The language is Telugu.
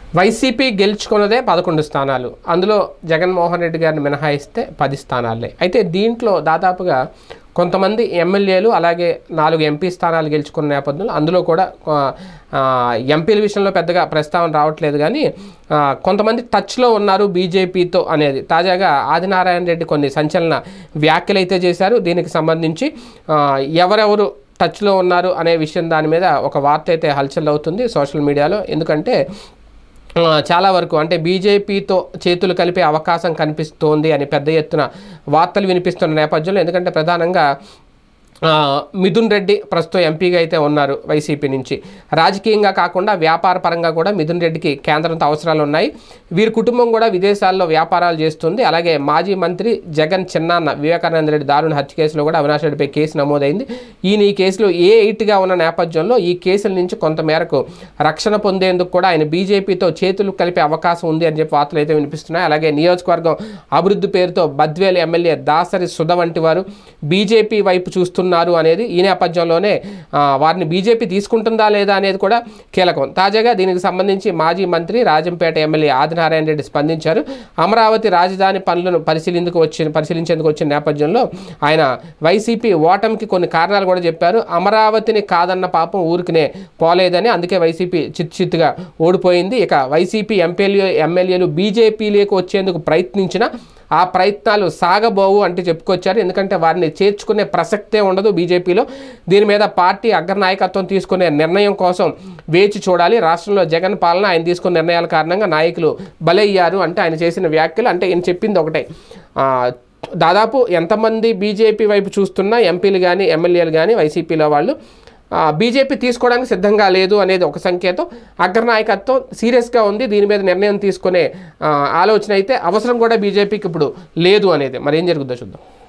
వైసీపీ గెలుచుకున్నదే 11 స్థానాలు, అందులో జగన్మోహన్ రెడ్డి గారిని మినహాయిస్తే 10 స్థానాలే. అయితే దీంట్లో దాదాపుగా కొంతమంది ఎమ్మెల్యేలు అలాగే 4 ఎంపీ స్థానాలు గెలుచుకున్న నేపథ్యంలో అందులో కూడా ఎంపీల విషయంలో పెద్దగా ప్రస్తావన రావట్లేదు, కానీ కొంతమంది టచ్లో ఉన్నారు బీజేపీతో అనేది తాజాగా ఆదినారాయణ రెడ్డి కొన్ని సంచలన వ్యాఖ్యలు అయితే చేశారు. దీనికి సంబంధించి ఎవరెవరు టచ్లో ఉన్నారు అనే విషయం దాని మీద ఒక వార్త అయితే హల్చల్ అవుతుంది సోషల్ మీడియాలో. ఎందుకంటే చాలా వరకు అంటే బీజేపీతో చేతులు కలిపే అవకాశం కనిపిస్తోంది అని పెద్ద ఎత్తున వార్తలు వినిపిస్తున్న నేపథ్యంలో, ఎందుకంటే ప్రధానంగా మిథున్ రెడ్డి ప్రస్తుతం ఎంపీగా అయితే ఉన్నారు వైసీపీ నుంచి. రాజకీయంగా కాకుండా వ్యాపార పరంగా కూడా మిథున్ రెడ్డికి కేంద్రంతో అవసరాలు ఉన్నాయి. వీరి కుటుంబం కూడా విదేశాల్లో వ్యాపారాలు చేస్తుంది. అలాగే మాజీ మంత్రి జగన్ చిన్నాన్న వివేకానంద రెడ్డి దారుణ హత్య కేసులో కూడా అవినాష్ రెడ్డిపై కేసు నమోదైంది. ఈయన ఈ కేసులో A8గా ఉన్న నేపథ్యంలో ఈ కేసుల నుంచి కొంతమేరకు రక్షణ పొందేందుకు కూడా ఆయన బీజేపీతో చేతులు కలిపే అవకాశం ఉంది అని చెప్పి వార్తలు అయితే వినిపిస్తున్నాయి. అలాగే నియోజకవర్గం అభివృద్ధి పేరుతో బద్వేలు ఎమ్మెల్యే దాసరి సుధ వంటి వారు బీజేపీ వైపు చూస్తున్నారు అనేది ఈ నేపథ్యంలోనే వారిని బీజేపీ తీసుకుంటుందా లేదా అనేది కూడా కీలకం. తాజాగా దీనికి సంబంధించి మాజీ మంత్రి రాజంపేట ఎమ్మెల్యే ఆదినారాయణ రెడ్డి స్పందించారు. అమరావతి రాజధాని పనులను పరిశీలించేందుకు వచ్చిన నేపథ్యంలో ఆయన వైసీపీ ఓటమికి కొన్ని కారణాలు కూడా చెప్పారు. అమరావతిని కాదన్న పాపం ఊరికినే పోలేదని, అందుకే వైసీపీ చిత్తుగా ఓడిపోయింది. ఇక వైసీపీ ఎమ్మెల్యేలు బీజేపీలోకి వచ్చేందుకు ప్రయత్నించిన ఆ ప్రయత్నాలు సాగబోవు అంటే చెప్పుకొచ్చారు. ఎందుకంటే వారిని చేర్చుకునే ప్రసక్తే ఉండదు బీజేపీలో. దీని మీద పార్టీ అగ్రనాయకత్వం తీసుకునే నిర్ణయం కోసం వేచి చూడాలి. రాష్ట్రంలో జగన్ పాలన ఆయన తీసుకున్న నిర్ణయాల కారణంగా నాయకులు బలయ్యారు అంటే ఆయన చేసిన వ్యాఖ్యలు. అంటే ఈయన చెప్పింది ఒకటే, దాదాపు ఎంతమంది బీజేపీ వైపు చూస్తున్నా ఎంపీలు కానీ ఎమ్మెల్యేలు కానీ వైసీపీలో వాళ్ళు బీజేపీ తీసుకోవడానికి సిద్ధంగా లేదు అనేది ఒక సంకేతం. అగ్రనాయకత్వం సీరియస్గా ఉంది, దీని మీద నిర్ణయం తీసుకునే ఆలోచన అయితే అవసరం కూడా బీజేపీకి ఇప్పుడు లేదు అనేది. మరి ఏం జరుగుతుందో చూద్దాం.